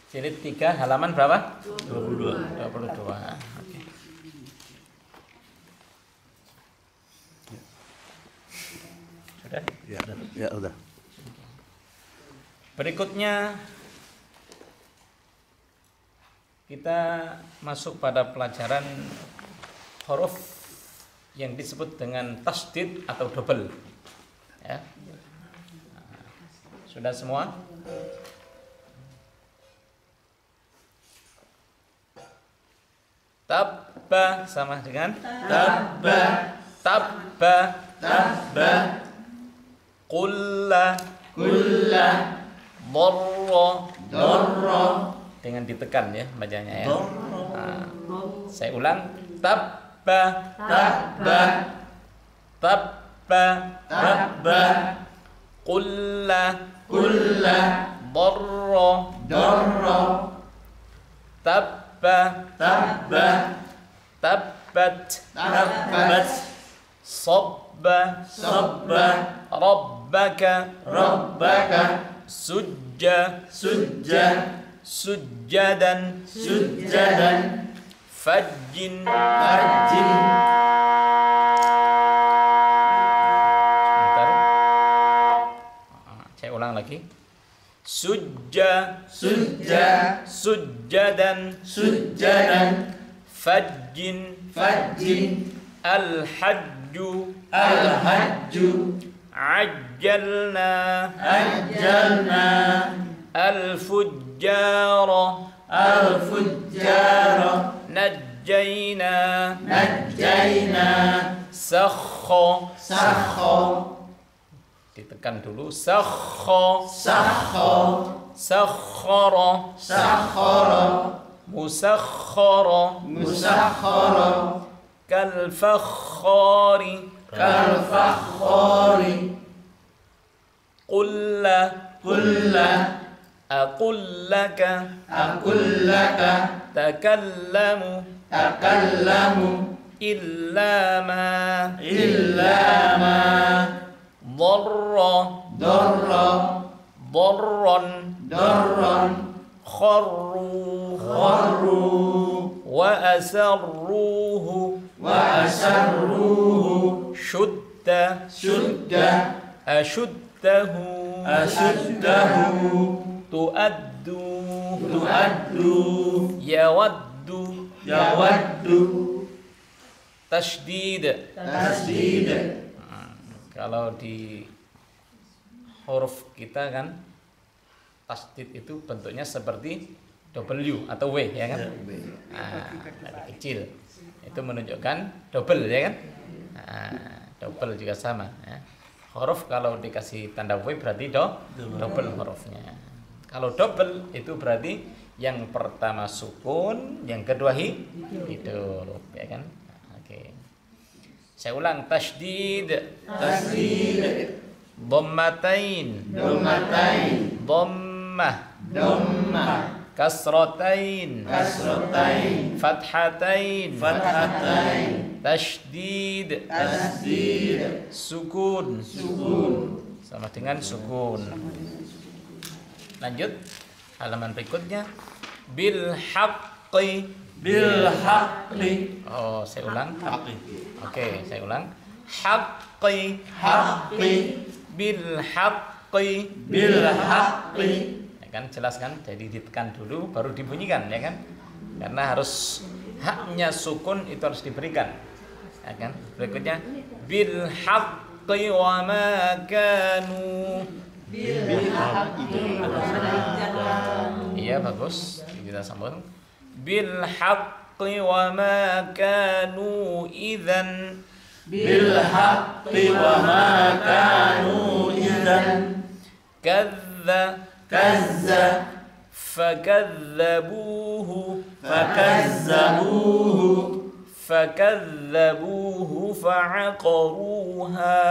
Jilid 3 halaman berapa? 22. 22. Oke. Sudah? Ya udah. Berikutnya kita masuk pada pelajaran huruf yang disebut dengan tasdid atau double. Ya. Sudah semua? Tabba sama dengan Tabba, tabba, tabba, qulla, kulla, dharra, darra, dengan ditekan ya bacanya ya. darra, Saya ulang, tabba, tabba, tabba, tabba, qulla, kulla, dharra, darra, tabba, tabba, tabbat, tabbat, sabba, sabba, rabbaka, rabbaka, sujja, sujja, sujjadan, sujjadan, fajjin. fajjin. Sebentar. Saya ulang lagi. Sujja, Sujja, sujjadan, sujjadan, fajjin, fajjin, al-hajju, al-hajju, ajjalna, ajjalna, al-fujjara, al-fujjara, najjayna, najjayna, sakha, sakha, ditekan dulu, sakha, sakha, sakhara, sakhara, musakhara, musakhara, kalfakhari, kal-fakhari, qulla, kulla, aqullaka, akullaka, takallamu, takallamu, illa ma, illa ma, dharra, darra, dharran, darran, kharru, kharru, wa asarruhu, wa asarruhu, shudda, shudda, ashuddahu, ashuddahu, tuaddu, tuaddu, yawaddu, yawaddu, tashdid. tasdid. Kalau di huruf kita kan tasdid itu bentuknya seperti W atau W ya kan? Nah, dari kecil itu menunjukkan double ya kan? Nah, double juga sama ya. Huruf kalau dikasih tanda W berarti double hurufnya. Kalau double itu berarti yang pertama sukun, yang kedua hidup ya kan? Oke. Saya ulang, tasydid, Tasdid, dhammatain, dhammatain, dhammah, dhammah, kasratain, kasratain, fathatain, fathatain, tasydid, tasdid, sukun, sukun. sama dengan sukun. Lanjut halaman berikutnya, bil haqqi. Bil haqqi, Oh, saya ulang. Oke, saya ulang. Haqqi, haqqi, bil haqqi. bil haqqi. Ya kan, jelas kan? Jadi ditekan dulu baru dibunyikan ya kan? Karena harus haknya sukun itu harus diberikan. Ya kan? Berikutnya bil haqqi wa ma kanu. Bil haqqi. Iya, bagus. Kita sambung. Bil haqqi wa ma kanu idzan. Bil haqqi wa ma kanu idzan Kadza kazza fakadzabuhu fakazzabuhu fa'aqaruha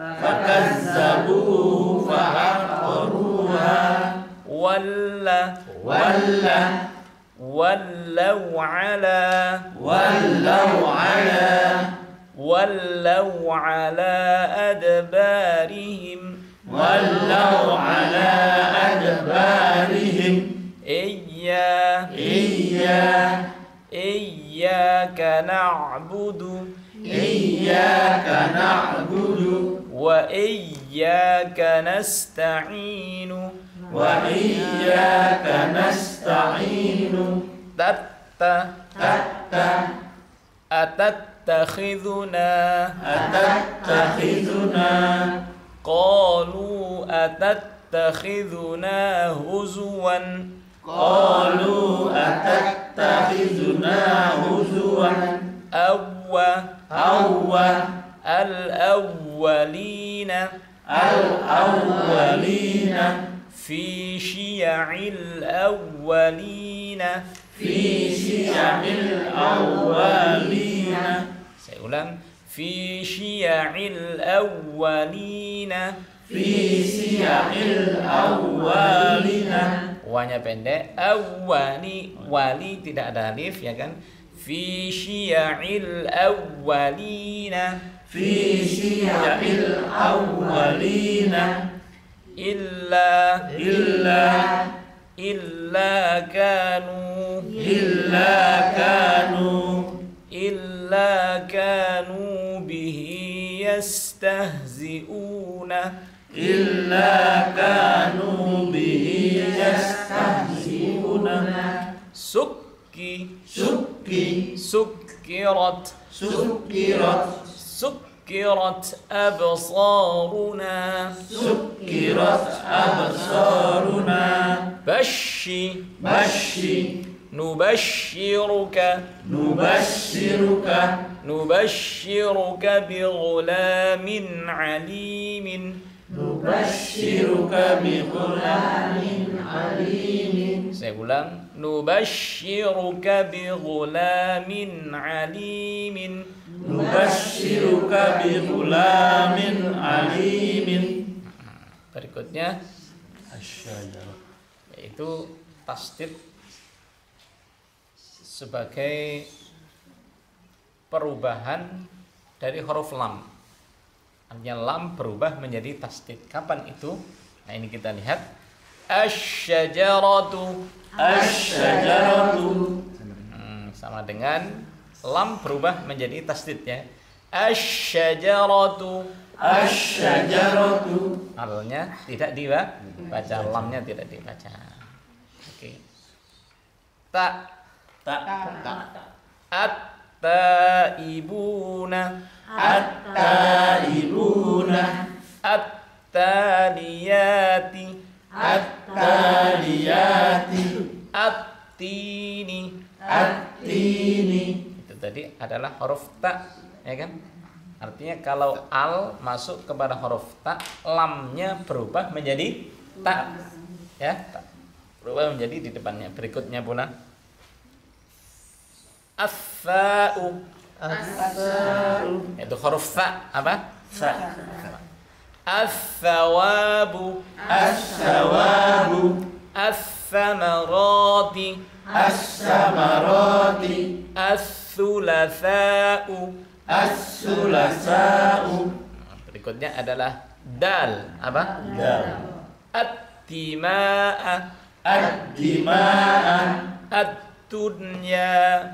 fa'aqaruha walla walla wallaw ala adbarihim wallaw ala adbarihim iya na'budu Iyyaka na'budu wa iyyaka nasta'inu wa iyyaka nasta'inu atattakhidhuna qalu atattakhidhuna huzwan awwa al-awwalina fi syiya'il awwalina saya ulang fi syiya'il awwalina wanya pendek, awwali, wali tidak ada alif ya kan? Fi syiya'il awwalina illa kanu bihi yastahzi'una sukkirat absaruna bashi nubashshiruka bighulamin alimin saya ulang nubashshiruka bighulamin alimin berikutnya yaitu tasdid sebagai perubahan dari huruf lam. Artinya lam berubah menjadi tasdid. Kapan itu? Nah ini kita lihat. Asy-syajaratu sama dengan lam berubah menjadi tasdid ya. Asy-syajaratu alnya tidak dibaca, lamnya tidak dibaca. Oke. At-taibuna at-taliyati at-tini itu tadi adalah huruf ta ya kan? Artinya kalau al masuk kepada huruf ta, lamnya berubah menjadi ta ya, berubah menjadi di depannya. Berikutnya pula as-sa'u itu huruf sa apa? Sa. As-sawabu as-samarati as-sulasa'u berikutnya adalah dal apa? Dal. Ad-dima'a ad-dunya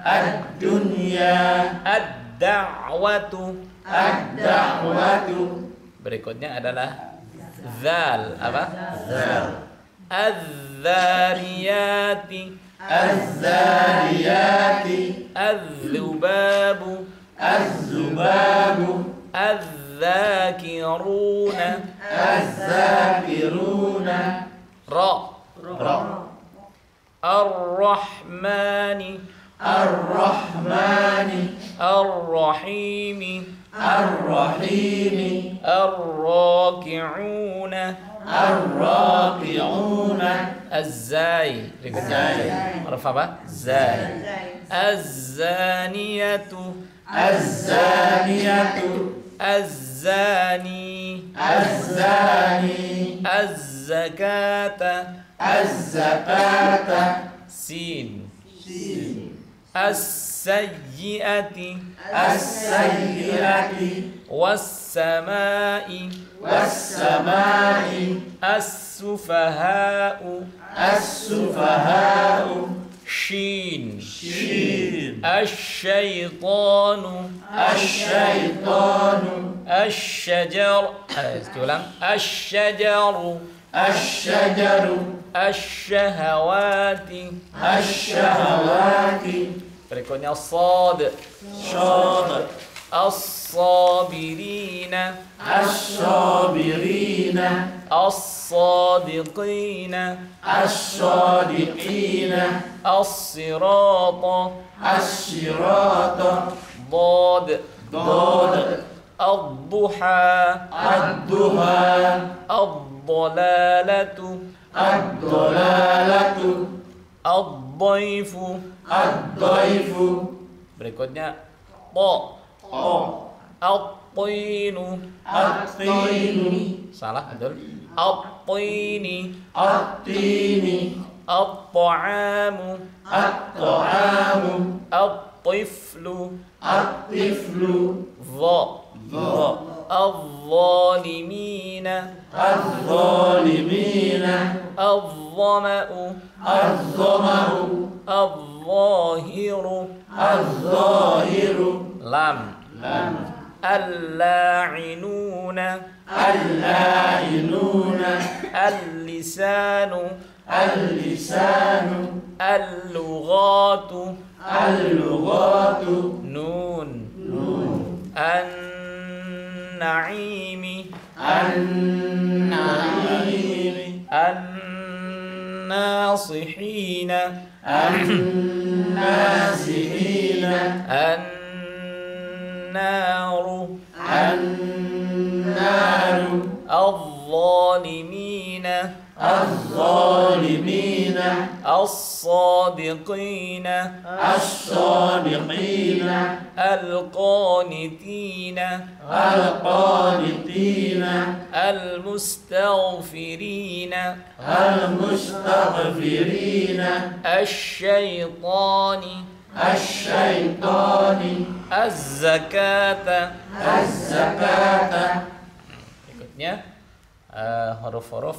ad-da'watu berikutnya adalah zal apa? Zal. Az-zariyati az-zubabu az-zakiruna ra ar-rahmani ar-rahimi ar-raki'una az-zai huruf apa? Zai. Az-zaniyatu az-zani az-zakata sin as-sayyi'ati was-sama'i as-sufaha'u Shin. Shin. Asyaitanu. Asyaitanu. Asyajar. Ulang. Asyajaru. Asyajaru. Asyahawati. Asyahawati. Berikutnya Sad. Shad. As-sabirina. As-sabirina. As-sadiqina. As-sadiqina. As-sirata. As-sirata. Dad. Dad. Ad-duha. Ad-duha. Ad-dalalatu. Ad-dalalatu. Ad-daifu. Ad-daifu. Berikutnya Ta. At-tinu. At-tini. Salah, betul. At-tini. At-tini. At-ta'amu. At-ta'amu. At-tiflu. At-tiflu. Dha. Dha. Al-zalimina. Al-zalimina. Al-zama'u. Al-zama'u. Al-zahiru. Al-zahiru. Lam. Lam. Al-la'inuna. Al-la'inuna. Al-lisanu. Al-lisanu. Al-lughatu. Al-lughatu. Nun. Nun. An-na'imi. An-na'imi. An-nasihina. An-nasihina. An-naru. An-naru. Al-zalimina. Al-zalimina. As-sadiqina. As-sadiqina. Al-qanitina. Al-qanitina. Al-mustaghfirina. Al-mustaghfirina. Asy-syaitani. Asy-syaitani. Az-zakata. Az-zakata. Berikutnya huruf-huruf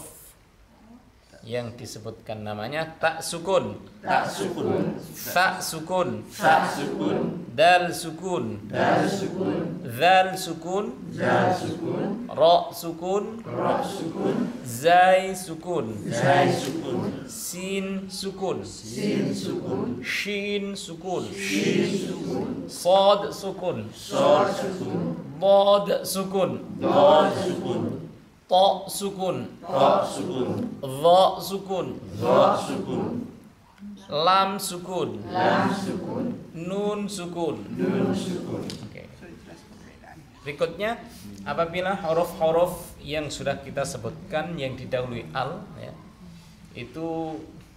yang disebutkan namanya tak sukun. Tak sukun. Fa sukun. Fa sukun. Dal sukun. Dal sukun. Zal sukun. Zal sukun. Ra sukun. Ra sukun. Zai sukun. Zai sukun. Sin sukun. Sin sukun. Shin sukun. Shin sukun. Sad sukun. Sad sukun. Dad sukun. Dad sukun. Ta sukun. Ta sukun. Dha sukun. Dha sukun. Lam sukun. Lam sukun. Nun sukun. Nun sukun. Oke. Berikutnya apabila huruf-huruf yang sudah kita sebutkan yang didahului al ya, itu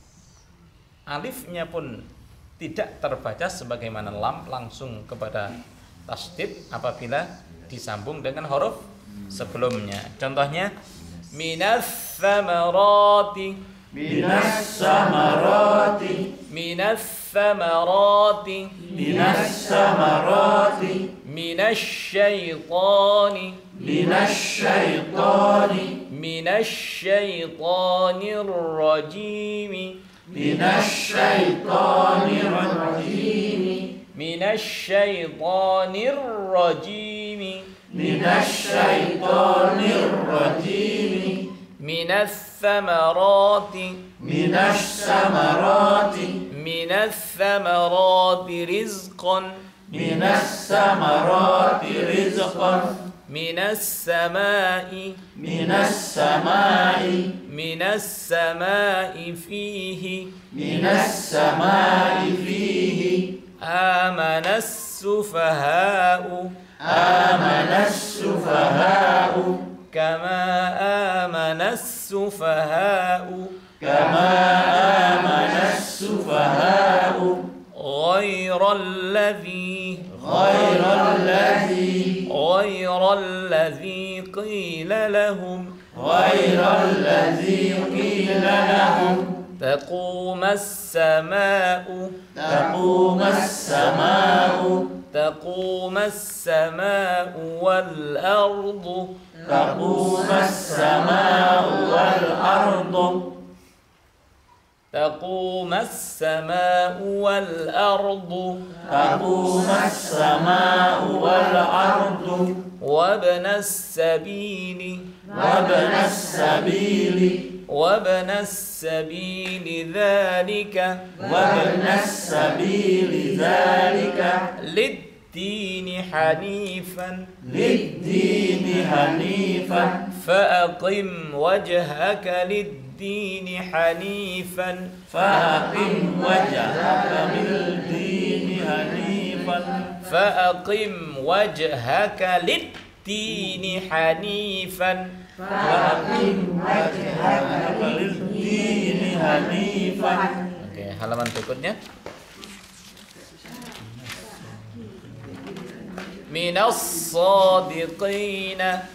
alifnya pun tidak terbaca sebagaimana lam langsung kepada tasdid apabila disambung dengan huruf sebelumnya. Contohnya minas samarati. Minas samarati. Minas samarati. Minas samarati. Minas syaitani. Minas syaitani. Minas syaitanir rajim. Minas syaitanir rajim. Minas syaitanir rajim. Minas syaitanir rajim. Minas samarati. Minas samarati. Minas samarati rizqan. Minas samarati rizqan. Minas samai. Minas samai. Minas samai fihi. Minas samai fihi. Amanas sufaha'u. Amanas sufaha'u. Kama amanas sufaha'u. Kama amanas sufaha'u. Ghairalladzi. Ghairalladzi. Ghairalladzi qila lahum. Ghairalladzi qila lahum. تقوم السماء. تقوم السماء. تقوم السماء والأرض. تقوم السماء والأرض. تقوم السماء والأرض تقوم السماء والأرض وابن السبيل وابن السبيل ذلك وابن السبيل ذلك للدين حنيفا فأقم وجهك للدين حنيفا فأقم وجهك للدين حنيفا فأقم وجهك للدين حنيفا فأقم وجهك للدين حنيفا. Oke, halaman berikutnya. Minas sadiqina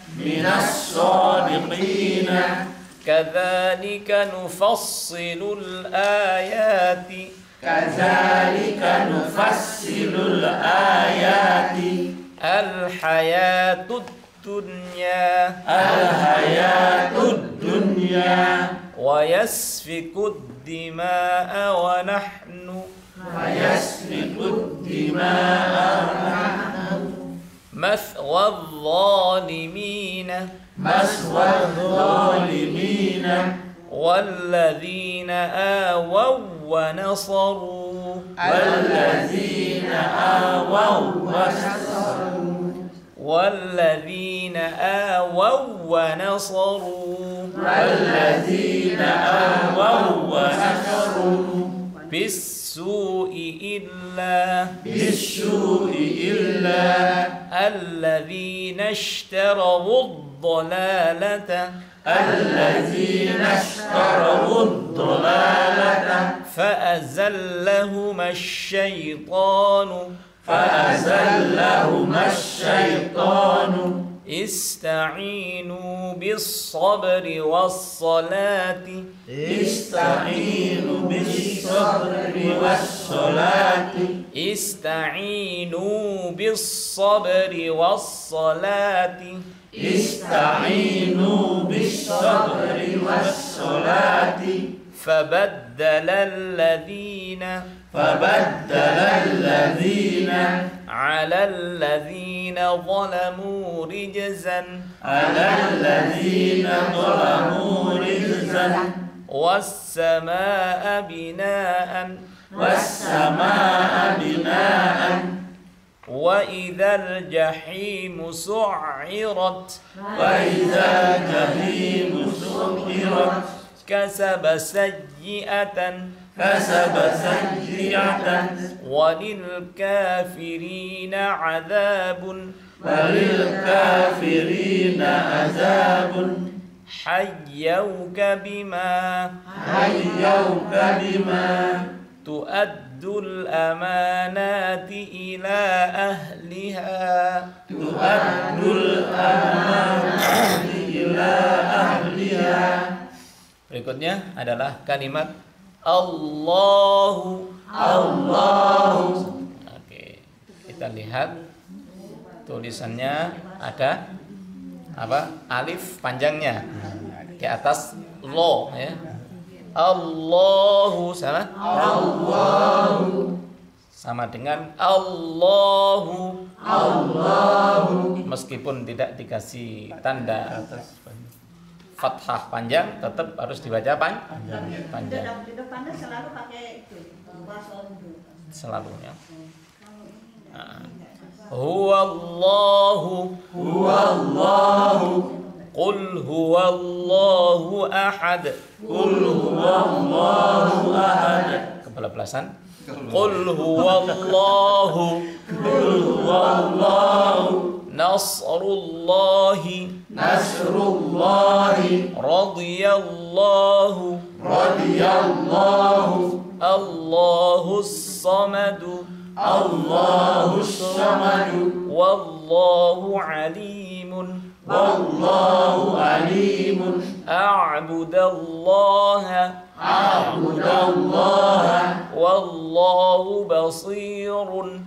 كذلك نفصل الآيات الحياة الدنيا ويسفك الدماء ونحن مثوى الظالمين والذين آووا ونصروا بالسوء إلا الذين اشتروا الضلالة فأزلهما الشيطان استعينوا بالصبر والصلاة فبدل الذين على الذين ظلموا رجزا والسماء بناء وإذا الجحيم سعرت كسب سيئة وللكافرين عذاب حيوك بما تؤد الأمانات إلى أهلها Berikutnya adalah kalimat Allahu. Oke, kita lihat tulisannya ada apa? Alif panjangnya di atas lo ya. Allahu sama dengan Allahu meskipun tidak dikasih tanda fathah panjang, tetap harus dibaca panjang. Di depannya selalu pakai itu selalu ya. Huwallahu Qul huwallahu ahad. Kebablasan. Qul huwallahu Nasrullahi radiyallahu Allahus samadu wallahu alimun a'budallaha wallahu basirun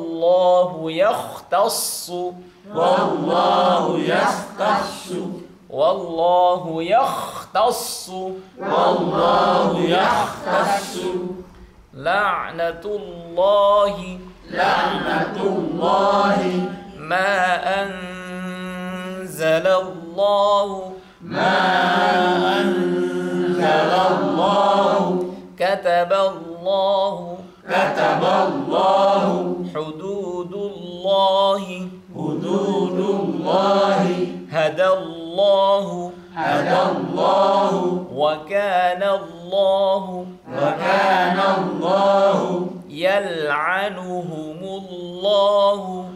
wallahu yakhtassu Wallahu yakhtassu. Wallahu yakhtassu. La'natullahi. La'natullahi. Ma anzalallahu. Ma anzalallahu. Kataballahu. Kataballahu. Hududullahi. Hududullahi. Hadallahu. Hadallahu. Wa kana Allahu. Wa kana Allahu. Yal'anuhumullahu.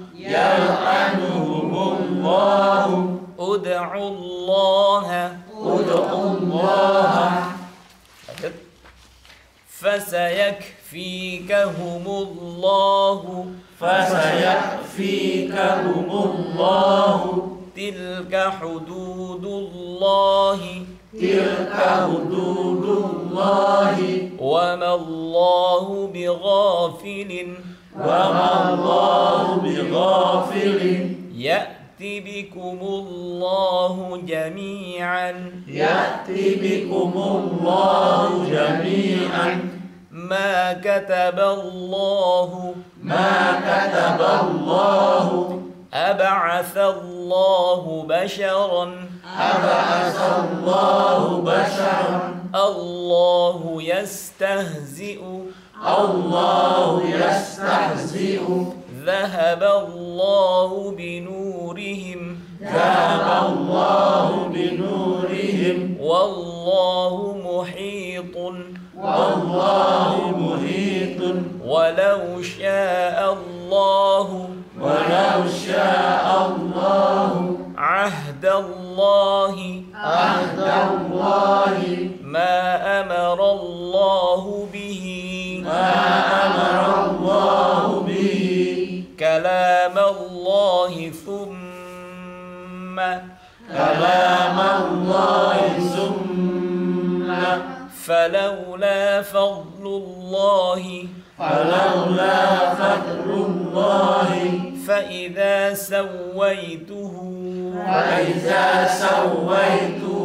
Yal'anuhumullahu. Ud'ullaha. Ud'ullaha. Lanjut. Fasayakfikahumullahu. Fasayakfikahumullahu. Tilka hududullahi. Tilka hududullahi. Wa ma Allahu bighafilin. Wa ma Allahu bighafilin. Ya'ti bikumullahu jami'an. Ya'ti bikumullahu jami'an. Ma kataballahu. Ma kataballahu. Ab'athallahu basharan. Ab'athallahu basharan. Allahu yastahzi'u. Allahu yastahzi'u. Dhahaballahu binurihim. Dhahaballahu binurihim. Wallahu muhitun. Wallahu muhitun. Walau sya'allahu. Walau sya'allahu. Ahdallahi. Ahdallahi. Ma amarallahu bihi. Ma amarallahu bihi. Kalamallahi thumma. Kalamallahi summa. فلولا فضل الله. فلولا فضل الله. فإذا سويته. فإذا سويته.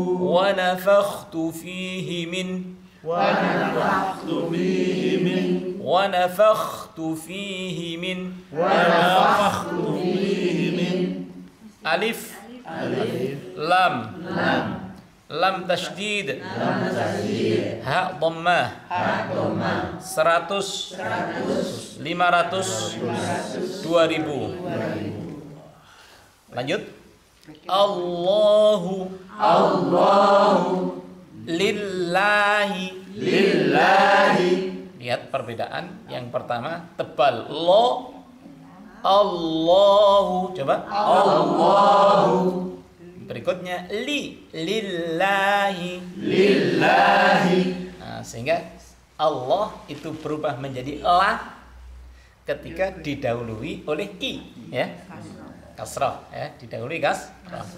ونفخت فيه منه. ونفخت فيه منه. ونفخت فيه منه. ونفخت فيه منه. ألف. ألف. لام. لام. Lam tasydid. Lam tasydid. Ha dhammah. Ha dhammah. 100. 500. 2000. Lanjut. Allahu. Allahu. Lillahi. Lillahi. Lihat perbedaan. Yang pertama tebal lo. Allahu. Coba. Allahu. Berikutnya lillahi. Lillahi. Nah, sehingga Allah itu berubah menjadi la ketika didahului oleh i, ya. Kasrah, ya, didahului kasrah.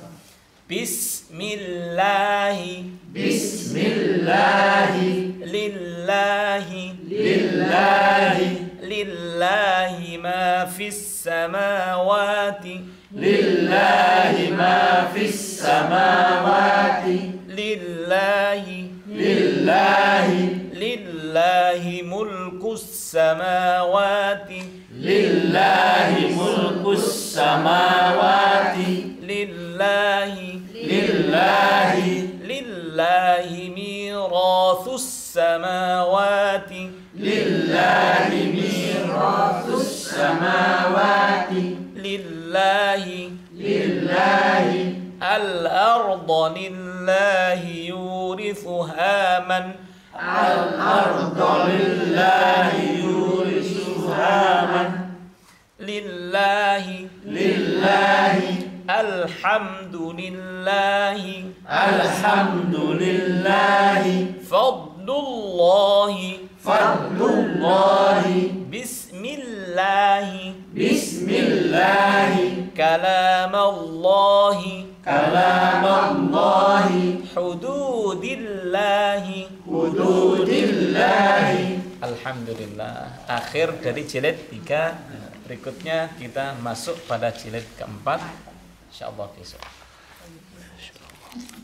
Bismillahi. Bismillahi. Lillahi. Lillahi. Lillahi ma fis samawati. Lillahi ma fis samawati. Lillahi. Lillahi. Lillahi mulkus samawati. Lillahi mulkus samawati. Lillahi. Lillahi. Lillahi mirathus samawati. Lillahi mirathus samawati. Lillahi. Lillahi. Al-arda lillahi yurithuha man. Al-arda lillahi yurithuha man. Lillahi. Lillahi. Alhamdulillahi. Alhamdulillahi. Fadlullahi. Fadlullahi. Bismillahi. Bismillahi. Kalamallahi. Kalamallahi. Hududillahi. Hududillahi. Alhamdulillah. Akhir dari jilid 3. Berikutnya kita masuk pada jilid keempat. Insyaallah besok. Pak.